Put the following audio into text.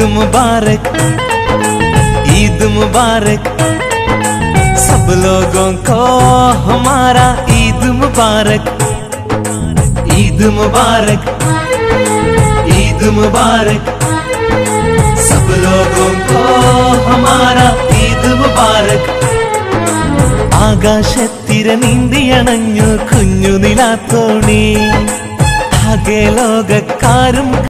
मुबारक, ईद मुबारक, सब लोगों को हमारा ईद मुबारक, ईद मुबारक, ईद मुबारक, सब लोगों को हमारा ईद मुबारक. ആകാശത്തിര നീന്തിയണഞ്ഞു കുഞ്ഞു നിലാത്തോണി, ആകെ ലോകക്കാരും